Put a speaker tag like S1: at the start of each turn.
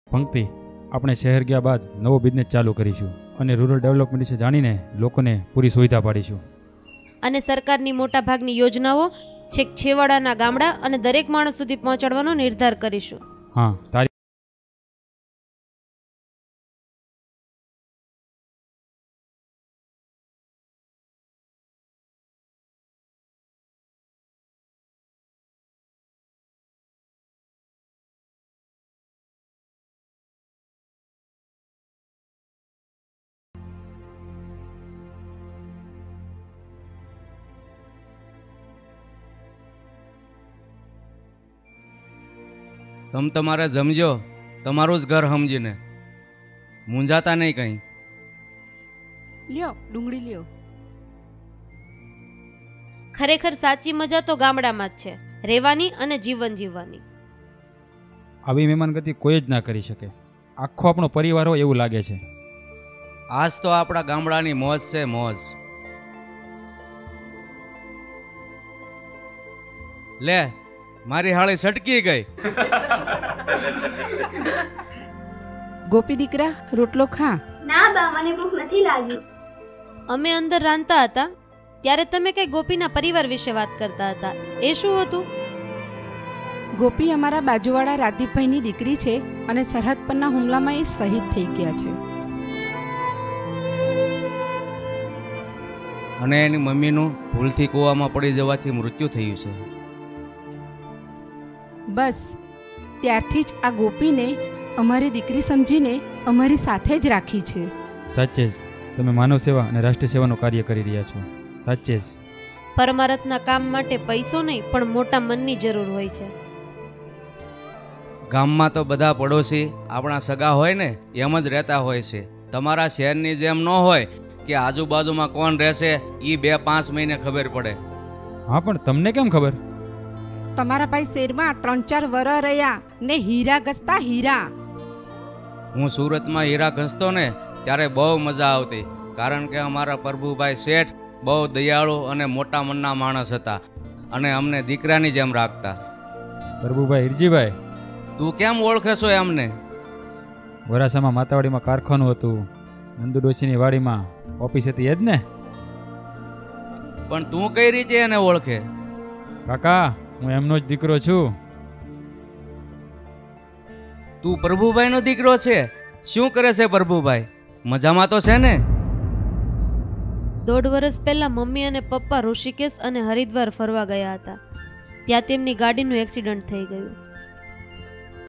S1: પંક્તિ, આપણે શહેર ગયા બાદ નવો બિઝનેસ ચાલુ કરીશું અને રૂરલ ડેવલપમેન્ટ વિશે જાણીને લોકોને પૂરી સુવિધા પાડીશું.
S2: અને સરકારની મોટા ભાગની યોજનાઓ છેક છેવાડાના ગામડા અને દરેક માણસ સુધી પહોંચાડવાનો નિર્ધાર કરીશું.
S1: હા, તારી
S3: તમ તમારે જમજો, તમારું જ ઘર સમજીને, મૂંઝાતા નહીં કંઈ.
S4: લ્યો ડુંગળી લ્યો.
S2: ખરેખર સાચી મજા તો ગામડામાં જ છે, રહેવાની અને જીવન જીવવાની.
S1: આવી મહેમાનગતિ કોઈ જ ના કરી શકે. આખો આપણો પરિવાર હોય એવું લાગે છે.
S3: આજ તો આપણા ગામડાની મોજ છે, મોજ. લે, મારી હાળી સટકી ગઈ.
S4: ગોપી દીકરા રોટલો ખા.
S5: ના બા, મને ભૂખ નથી લાગી.
S2: અમે અંદર રાંધતા હતા ત્યારે તમે કઈ ગોપીના પરિવાર વિશે વાત કરતા હતા, એ શું હતું?
S4: ગોપી અમારા બાજુવાળા રાદીપભાઈની દીકરી છે અને સરહદ પરના હુમલામાં એ શહીદ થઈ ગયા છે.
S3: અને એની મમ્મીનું ભૂલથી કૂવામાં પડી જવાથી મૃત્યુ થયું છે.
S4: બસ ત્યારથી જ આ ગોપીને અમારી દીકરી સમજીને અમારી સાથે જ રાખી છે.
S1: સાચે જ તમે માનવ સેવા અને રાષ્ટ્રીય સેવાનું કાર્ય કરી રહ્યા છો. સાચે જ
S2: પરમારથના કામ માટે પૈસો નહીં પણ મોટા મનની જરૂર હોય છે.
S3: ગામમાં તો બધા પડોશી આપણા સગા હોય ને એમ જ રહેતા હોય છે. તમારા શહેરની જેમ ન હોય કે આજુબાજુમાં કોણ રહેશે એ 2-5 મહિને ખબર પડે.
S1: હા, પણ તમને કેમ ખબર?
S4: તમારા ભાઈ શેરમાં 3-4 વરસ રહ્યા ને હીરા ઘસતા હીરા.
S3: હું સુરતમાં હીરા ઘસતો ને ત્યારે બહુ મજા આવતી, કારણ કે અમારા પ્રભુભાઈ શેઠ બહુ દયાળુ અને મોટા મનના માણસ હતા અને અમને દીકરાની જેમ રાખતા.
S1: પ્રભુભાઈ હિરજીભાઈ,
S3: તું કેમ ઓળખે છો એમને?
S1: વરાસામાં માતાવાડીમાં કારખાનું હતું, નંદુ ડોશીની વાડીમાં ઓફિસ હતી, એ જ ને?
S3: પણ તું કઈ રીતે એને ઓળખે?
S1: કાકા, હું એમનો જ દીકરો છું.
S3: તું પ્રભુભાઈનો દીકરો છે? શું કરે છે પ્રભુભાઈ? મજામાં તો છે ને?
S2: 1.5 વર્ષ પહેલા મમ્મી અને પપ્પા ઋષિકેશ અને હરિદ્વાર ફરવા ગયા હતા. ત્યાં તેમની ગાડીનું એક્સિડન્ટ થઈ ગયું.